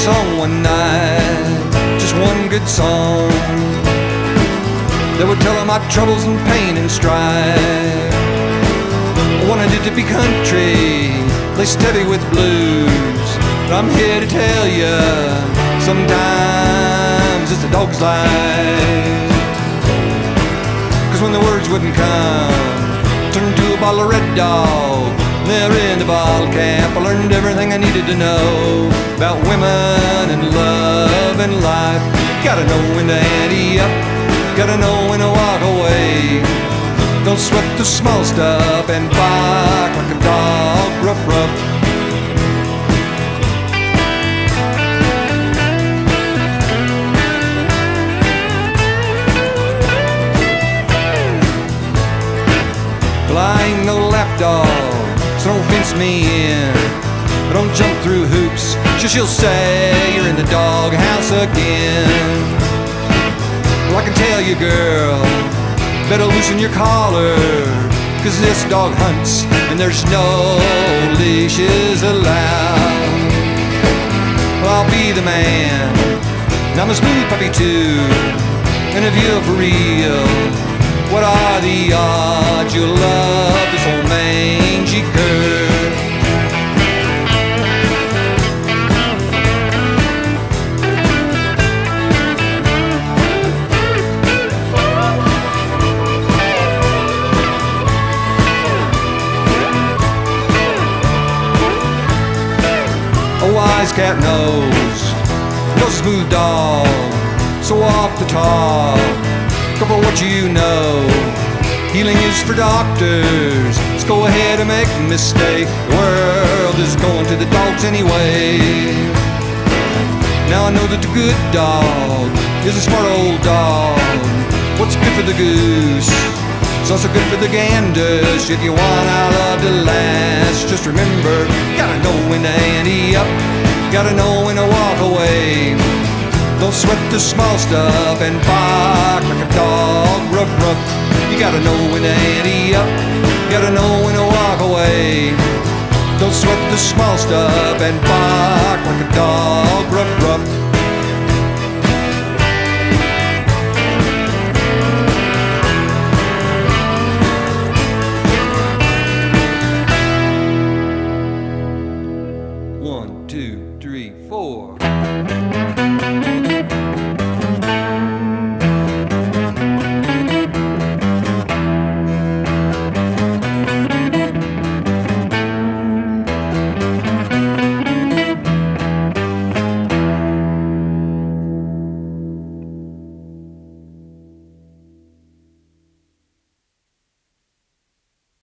song one night, just one good song that would tell of my troubles and pain and strife. I wanted it to be country, laced heavy with blues, but I'm here to tell you, sometimes it's a dog's life. 'Cause when the words wouldn't come, turned to a bottle of Red Dog. There in the bottle cap, I learned everything I needed to know about women and love and life. Gotta know when to ante up, gotta know when to walk away. Don't sweat the small stuff and bark like a dog, rough, rough. Well, I ain't no lapdog, so don't fence me in. But don't jump through hoops, she'll say you're in the doghouse again. Well, I can tell you, girl, better loosen your collar, 'cause this dog hunts and there's no leashes allowed. Well, I'll be the man, and I'm a smooth puppy too. And if you're for real, what are the odds you'll love this old mangy cur? A wise cat knows a smooth dog, so off the top, go for what you know. Healing is for doctors, let's go ahead and make a mistake. The world is going to the dogs anyway. Now I know that the good dog is a smart old dog. What's good for the goose is also good for the ganders. If you want our love to last, just remember, gotta know when to ante up, gotta know when to walk away. Don't sweat the small stuff and bark like a dog, ruff, ruff. You gotta know when to ante up, gotta know when to walk away. Don't sweat the small stuff and bark like a dog, ruff,